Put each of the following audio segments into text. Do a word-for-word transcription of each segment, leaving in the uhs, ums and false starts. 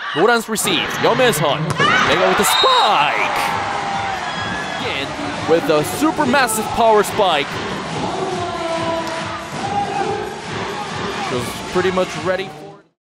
Lawrence receives. Yomeshon. Mega with the spike. Again with a super massive power spike. She was pretty much ready for it.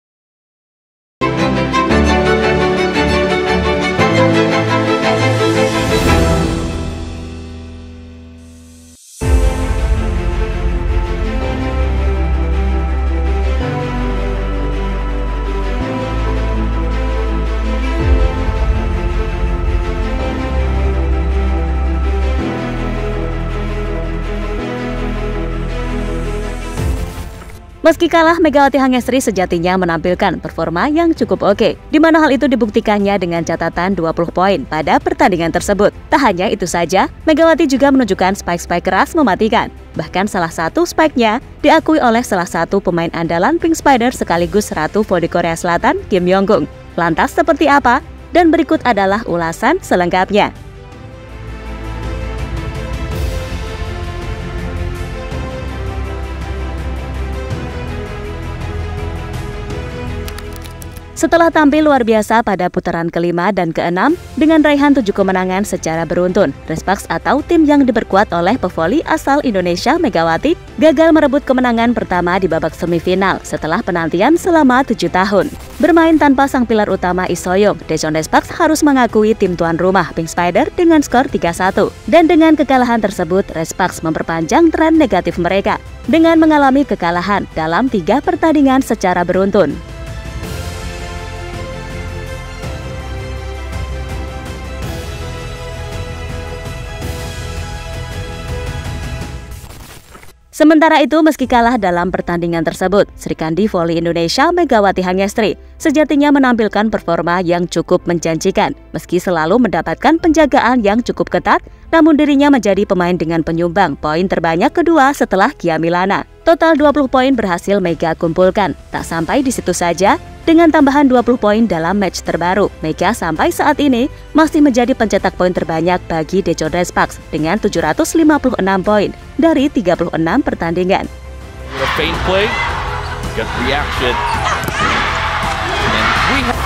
Meski kalah, Megawati Hangestri sejatinya menampilkan performa yang cukup oke, di mana hal itu dibuktikannya dengan catatan dua puluh poin pada pertandingan tersebut. Tak hanya itu saja, Megawati juga menunjukkan spike-spike keras mematikan. Bahkan salah satu spike-nya diakui oleh salah satu pemain andalan Pink Spider sekaligus Ratu Voli Korea Selatan, Kim Yong-gung. Lantas seperti apa? Dan berikut adalah ulasan selengkapnya. Setelah tampil luar biasa pada putaran kelima dan keenam dengan raihan tujuh kemenangan secara beruntun, Respax atau tim yang diperkuat oleh pevoli asal Indonesia Megawati gagal merebut kemenangan pertama di babak semifinal setelah penantian selama tujuh tahun. Bermain tanpa sang pilar utama Lee So-young, Daejeon Respax harus mengakui tim tuan rumah Pink Spider dengan skor tiga satu. Dan dengan kekalahan tersebut, Respax memperpanjang tren negatif mereka dengan mengalami kekalahan dalam tiga pertandingan secara beruntun. Sementara itu, meski kalah dalam pertandingan tersebut, Srikandi Voli Indonesia Megawati Hangestri sejatinya menampilkan performa yang cukup menjanjikan. Meski selalu mendapatkan penjagaan yang cukup ketat, namun dirinya menjadi pemain dengan penyumbang poin terbanyak kedua setelah Gia Milana. Total dua puluh poin berhasil Mega kumpulkan. Tak sampai di situ saja, dengan tambahan dua puluh poin dalam match terbaru, Mega sampai saat ini masih menjadi pencetak poin terbanyak bagi Daejeon Respax dengan tujuh ratus lima puluh enam poin dari tiga puluh enam pertandingan. A faint play, good reaction, and we have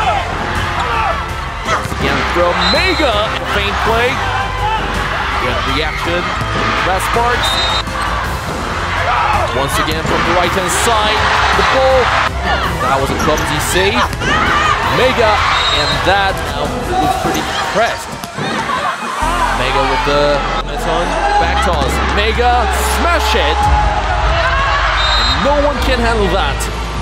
again from Mega, a faint play, good reaction, Respax. Once again from the right hand side, the ball, that was a clumsy save. Mega, and that um, was pretty pressed. Mega with the back toss. Mega, smash it! And no one can handle that.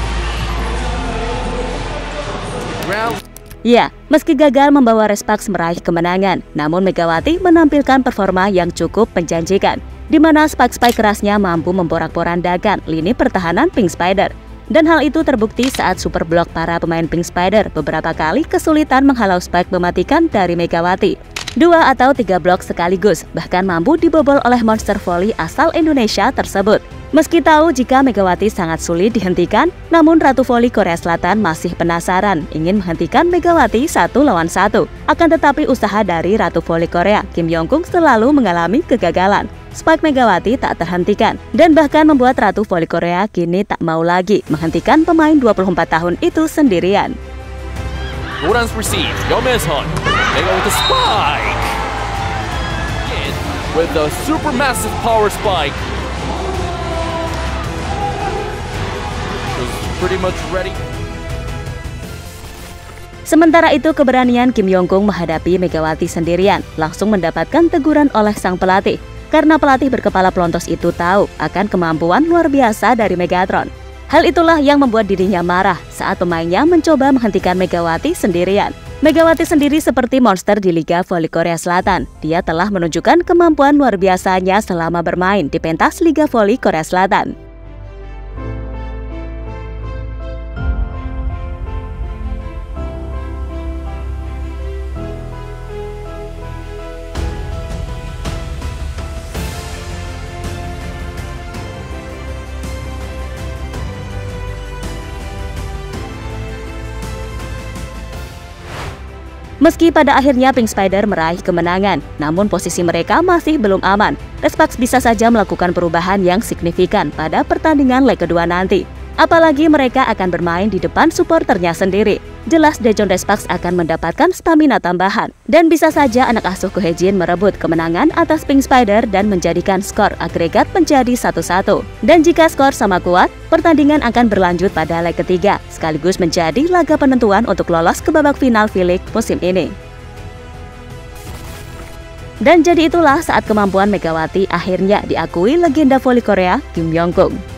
Ground. Ya, meski gagal membawa Respax meraih kemenangan, namun Megawati menampilkan performa yang cukup menjanjikan, di mana spike-spike kerasnya mampu memporak-porandakan lini pertahanan Pink Spider. Dan hal itu terbukti saat super block para pemain Pink Spider beberapa kali kesulitan menghalau spike mematikan dari Megawati. Dua atau tiga blok sekaligus, bahkan mampu dibobol oleh monster volley asal Indonesia tersebut. Meski tahu jika Megawati sangat sulit dihentikan, namun Ratu Voli Korea Selatan masih penasaran ingin menghentikan Megawati satu lawan satu. Akan tetapi usaha dari Ratu Voli Korea, Kim Yong-gung, selalu mengalami kegagalan. Spike Megawati tak terhentikan, dan bahkan membuat Ratu Voli Korea kini tak mau lagi menghentikan pemain dua puluh empat tahun itu sendirian. Lawrence receives. Yomeshon. Mega with the spike. Again with the super massive power spike. Pretty much ready. Sementara itu, keberanian Kim Yong-gung menghadapi Megawati sendirian langsung mendapatkan teguran oleh sang pelatih, karena pelatih berkepala pelontos itu tahu akan kemampuan luar biasa dari Megatron. Hal itulah yang membuat dirinya marah saat pemainnya mencoba menghentikan Megawati sendirian. Megawati sendiri seperti monster di Liga Voli Korea Selatan. Dia telah menunjukkan kemampuan luar biasanya selama bermain di pentas Liga Voli Korea Selatan. Meski pada akhirnya Pink Spider meraih kemenangan, namun posisi mereka masih belum aman. Respax bisa saja melakukan perubahan yang signifikan pada pertandingan leg kedua nanti. Apalagi mereka akan bermain di depan supporternya sendiri. Jelas Daejeon Red Sparks akan mendapatkan stamina tambahan. Dan bisa saja anak asuh Ko Hae-jin merebut kemenangan atas Pink Spider dan menjadikan skor agregat menjadi satu satu. Dan jika skor sama kuat, pertandingan akan berlanjut pada leg ketiga, sekaligus menjadi laga penentuan untuk lolos ke babak final V-League musim ini. Dan jadi itulah saat kemampuan Megawati akhirnya diakui legenda voli Korea Kim Yong-gung.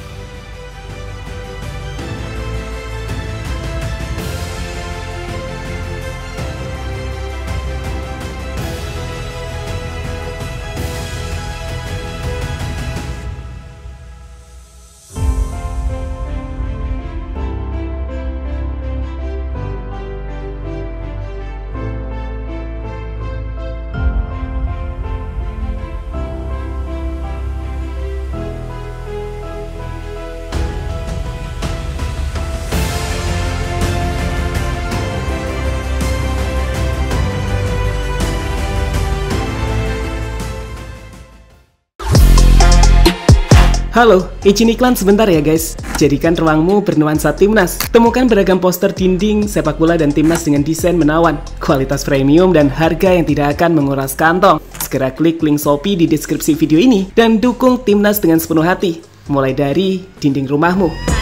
Halo, izin iklan sebentar ya guys. Jadikan ruangmu bernuansa timnas. Temukan beragam poster dinding, sepak bola dan timnas dengan desain menawan, kualitas premium dan harga yang tidak akan menguras kantong. Segera klik link Shopee di deskripsi video ini dan dukung timnas dengan sepenuh hati. Mulai dari dinding rumahmu.